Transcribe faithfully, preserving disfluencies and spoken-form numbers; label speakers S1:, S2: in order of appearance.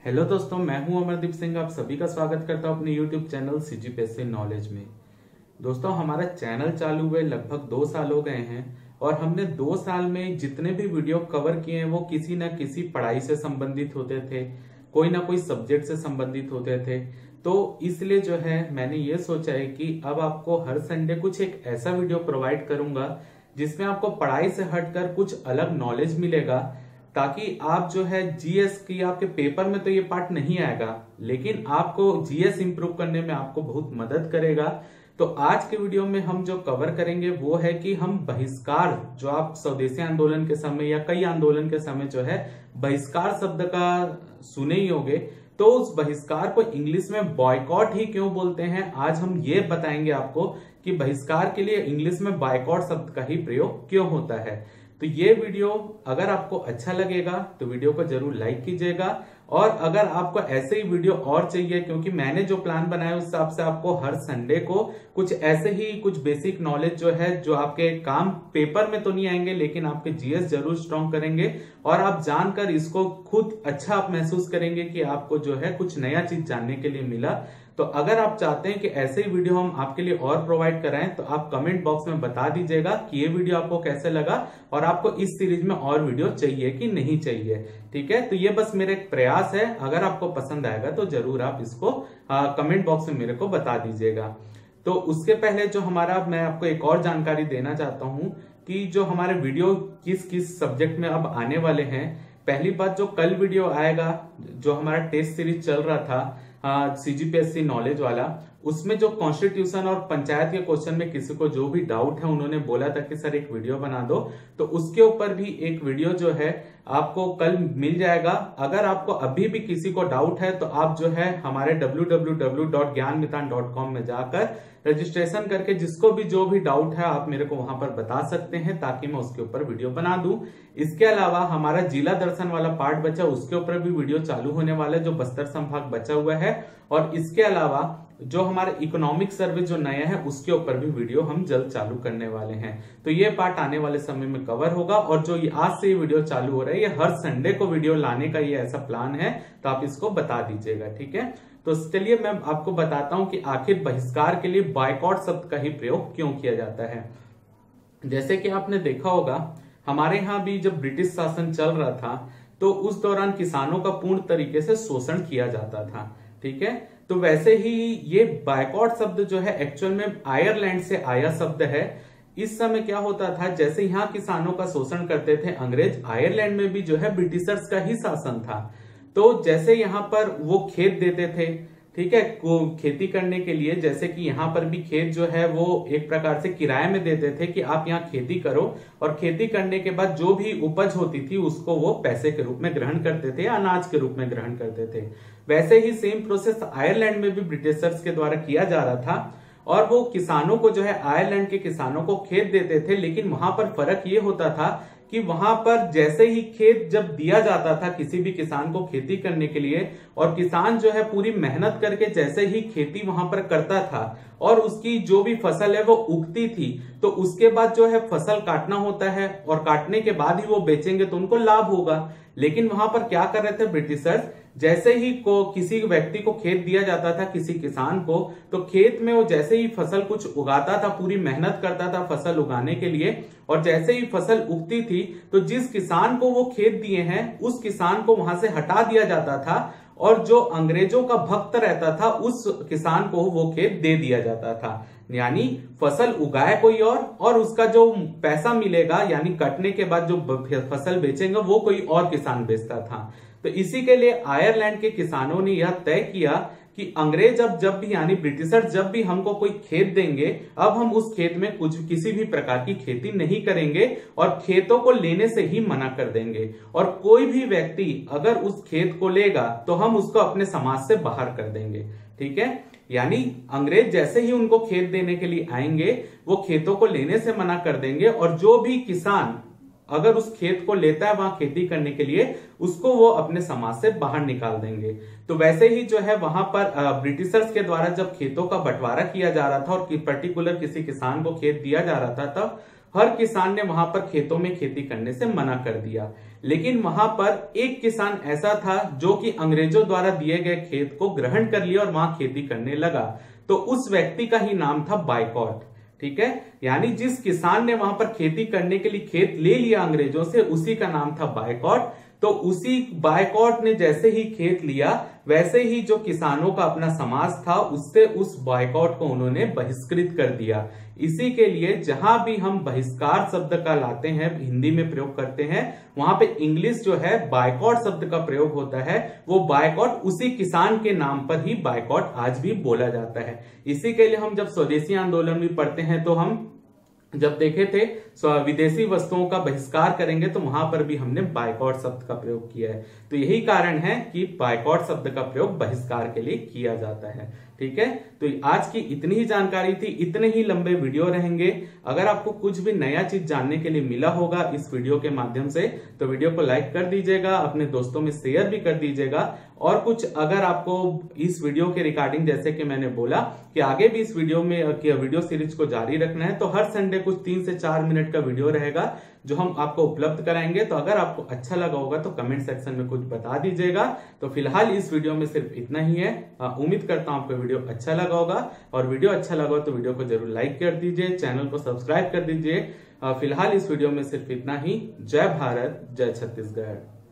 S1: Hello दोस्तों, मैं हूं अमरदीप सिंह। आप सभी का स्वागत करता हूं अपने यूट्यूब चैनल सीजीपीएससी नॉलेज में। दोस्तों, हमारा चैनल चालू हुए लगभग दो साल हो गए हैं और हमने दो साल में जितने भी वीडियो कवर किए हैं वो किसी न किसी पढ़ाई से संबंधित होते थे, कोई ना कोई सब्जेक्ट से संबंधित होते थे। तो इसलिए जो है मैंने ये सोचा है कि अब आपको हर संडे कुछ एक ऐसा वीडियो प्रोवाइड करूंगा जिसमें आपको पढ़ाई से हटकर कुछ अलग नॉलेज मिलेगा, ताकि आप जो है जीएस की, आपके पेपर में तो ये पार्ट नहीं आएगा लेकिन आपको जीएस इंप्रूव करने में आपको बहुत मदद करेगा। तो आज के वीडियो में हम जो कवर करेंगे वो है कि हम बहिष्कार, जो आप स्वदेशी आंदोलन के समय या कई आंदोलन के समय जो है बहिष्कार शब्द का सुने ही होंगे, तो उस बहिष्कार को इंग्लिश में बॉयकॉट ही क्यों बोलते हैं, आज हम ये बताएंगे आपको कि बहिष्कार के लिए इंग्लिश में बॉयकॉट शब्द का ही प्रयोग क्यों होता है। तो ये वीडियो अगर आपको अच्छा लगेगा तो वीडियो को जरूर लाइक कीजिएगा, और अगर आपको ऐसे ही वीडियो और चाहिए, क्योंकि मैंने जो प्लान बनाया उस हिसाब से आपको हर संडे को कुछ ऐसे ही कुछ बेसिक नॉलेज जो है, जो आपके काम पेपर में तो नहीं आएंगे लेकिन आपके जीएस जरूर स्ट्रॉन्ग करेंगे और आप जानकर इसको खुद अच्छा आप महसूस करेंगे कि आपको जो है कुछ नया चीज जानने के लिए मिला। तो अगर आप चाहते हैं कि ऐसे ही वीडियो हम आपके लिए और प्रोवाइड कराएं तो आप कमेंट बॉक्स में बता दीजिएगा कि ये वीडियो आपको कैसे लगा और आपको इस सीरीज में और वीडियो चाहिए कि नहीं चाहिए। ठीक है, तो ये बस मेरा एक प्रयास है। अगर आपको पसंद आएगा तो जरूर आप इसको आ, कमेंट बॉक्स में मेरे को बता दीजिएगा। तो उसके पहले जो हमारा, मैं आपको एक और जानकारी देना चाहता हूं कि जो हमारे वीडियो किस किस सब्जेक्ट में अब आने वाले हैं। पहली बात, जो कल वीडियो आएगा जो हमारा टेस्ट सीरीज चल रहा था सीजीपीएससी नॉलेज वाला, उसमें जो कॉन्स्टिट्यूशन और पंचायत के क्वेश्चन में किसी को जो भी डाउट है उन्होंने बोला था कि सर एक वीडियो बना दो, तो उसके ऊपर भी एक वीडियो जो है आपको कल मिल जाएगा। अगर आपको अभी भी किसी को डाउट है तो आप जो है हमारे डब्ल्यू डब्ल्यू डब्ल्यू डॉट ज्ञान मितान डॉट कॉम में जाकर रजिस्ट्रेशन करके जिसको भी जो भी डाउट है आप मेरे को वहां पर बता सकते हैं, ताकि मैं उसके ऊपर वीडियो बना दूं। इसके अलावा हमारा जिला दर्शन वाला पार्ट बचा, उसके ऊपर भी वीडियो चालू होने वाला है, जो बस्तर संभाग बचा हुआ है। और इसके अलावा जो हमारे इकोनॉमिक सर्वे जो नया है उसके ऊपर भी वीडियो हम जल्द चालू करने वाले हैं। तो ये पार्ट आने वाले समय में कवर होगा, और जो ये आज से ये वीडियो चालू हो रहा है ये हर संडे को वीडियो लाने का ये ऐसा प्लान है, तो आप इसको बता दीजिएगा। ठीक है, तो चलिए मैं आपको बताता हूं कि आखिर बहिष्कार के लिए बॉयकॉट शब्द का ही प्रयोग क्यों किया जाता है। जैसे कि आपने देखा होगा हमारे यहाँ भी जब ब्रिटिश शासन चल रहा था तो उस दौरान किसानों का पूर्ण तरीके से शोषण किया जाता था। ठीक है, तो वैसे ही ये बॉयकॉट शब्द जो है एक्चुअल में आयरलैंड से आया शब्द है। इस समय क्या होता था, जैसे यहाँ किसानों का शोषण करते थे अंग्रेज, आयरलैंड में भी जो है ब्रिटिशर्स का ही शासन था। तो जैसे यहाँ पर वो खेत देते थे, ठीक है, को खेती करने के लिए, जैसे कि यहाँ पर भी खेत जो है वो एक प्रकार से किराए में देते थे कि आप यहाँ खेती करो, और खेती करने के बाद जो भी उपज होती थी उसको वो पैसे के रूप में ग्रहण करते थे, अनाज के रूप में ग्रहण करते थे। वैसे ही सेम प्रोसेस आयरलैंड में भी ब्रिटिशर्स के द्वारा किया जा रहा था, और वो किसानों को जो है आयरलैंड के किसानों को खेत देते थे, लेकिन वहां पर फर्क ये होता था कि वहां पर जैसे ही खेत जब दिया जाता था किसी भी किसान को खेती करने के लिए, और किसान जो है पूरी मेहनत करके जैसे ही खेती वहां पर करता था और उसकी जो भी फसल है वो उगती थी, तो उसके बाद जो है फसल काटना होता है, और काटने के बाद ही वो बेचेंगे तो उनको लाभ होगा। लेकिन वहां पर क्या कर रहे थे ब्रिटिशर्स, जैसे ही को किसी व्यक्ति को खेत दिया जाता था, किसी किसान को, तो खेत में वो जैसे ही फसल कुछ उगाता था, पूरी मेहनत करता था फसल उगाने के लिए, और जैसे ही फसल उगती थी तो जिस किसान को वो खेत दिए हैं उस किसान को वहां से हटा दिया जाता था, और जो अंग्रेजों का भक्त रहता था उस किसान को वो खेत दे दिया जाता था। यानी फसल उगाए कोई और और उसका जो पैसा मिलेगा, यानी कटने के बाद जो फसल बेचेंगे वो कोई और किसान बेचता था। तो इसी के लिए आयरलैंड के किसानों ने यह तय किया कि अंग्रेज अब जब भी, यानी ब्रिटिशर जब भी हमको कोई खेत देंगे, अब हम उस खेत में कुछ किसी भी प्रकार की खेती नहीं करेंगे और खेतों को लेने से ही मना कर देंगे, और कोई भी व्यक्ति अगर उस खेत को लेगा तो हम उसको अपने समाज से बाहर कर देंगे। ठीक है, यानी अंग्रेज जैसे ही उनको खेत देने के लिए आएंगे वो खेतों को लेने से मना कर देंगे, और जो भी किसान अगर उस खेत को लेता है वहां खेती करने के लिए, उसको वो अपने समाज से बाहर निकाल देंगे। तो वैसे ही जो है वहां पर ब्रिटिशर्स के द्वारा जब खेतों का बंटवारा किया जा रहा था और पर्टिकुलर किसी किसान को खेत दिया जा रहा था, तब हर किसान ने वहां पर खेतों में खेती करने से मना कर दिया। लेकिन वहां पर एक किसान ऐसा था जो कि अंग्रेजों द्वारा दिए गए खेत को ग्रहण कर लिया और वहां खेती करने लगा। तो उस व्यक्ति का ही नाम था बायकॉट। ठीक है, यानी जिस किसान ने वहां पर खेती करने के लिए खेत ले लिया अंग्रेजों से, उसी का नाम था बायकॉट। तो उसी बायकॉट ने जैसे ही खेत लिया, वैसे ही जो किसानों का अपना समाज था, उससे उस बायकॉट को उन्होंने बहिष्कृत कर दिया। इसी के लिए जहां भी हम बहिष्कार शब्द का लाते हैं, हिंदी में प्रयोग करते हैं, वहां पे इंग्लिश जो है बायकॉट शब्द का प्रयोग होता है। वो बायकॉट उसी किसान के नाम पर ही बायकॉट आज भी बोला जाता है। इसी के लिए हम जब स्वदेशी आंदोलन भी पढ़ते हैं, तो हम जब देखे थे विदेशी वस्तुओं का बहिष्कार करेंगे, तो वहां पर भी हमने बायकॉट शब्द का प्रयोग किया है। तो यही कारण है कि बायकॉट शब्द का प्रयोग बहिष्कार के लिए किया जाता है। ठीक है, तो आज की इतनी ही जानकारी थी, इतने ही लंबे वीडियो रहेंगे। अगर आपको कुछ भी नया चीज जानने के लिए मिला होगा इस वीडियो के माध्यम से, तो वीडियो को लाइक कर दीजिएगा, अपने दोस्तों में शेयर भी कर दीजिएगा। और कुछ अगर आपको इस वीडियो के रिगार्डिंग, जैसे कि मैंने बोला कि आगे भी इस वीडियो में वीडियो सीरीज को जारी रखना है, तो हर संडे कुछ तीन से चार मिनट का वीडियो रहेगा जो हम आपको उपलब्ध कराएंगे। तो अगर आपको अच्छा लगा होगा तो कमेंट सेक्शन में कुछ बता दीजिएगा। तो फिलहाल इस वीडियो में सिर्फ इतना ही है। उम्मीद करता हूं आपको वीडियो अच्छा लगा होगा, और वीडियो अच्छा लगा हो तो वीडियो को जरूर लाइक कर दीजिए, चैनल को सब्सक्राइब कर दीजिए। फिलहाल इस वीडियो में सिर्फ इतना ही। जय भारत, जय छत्तीसगढ़।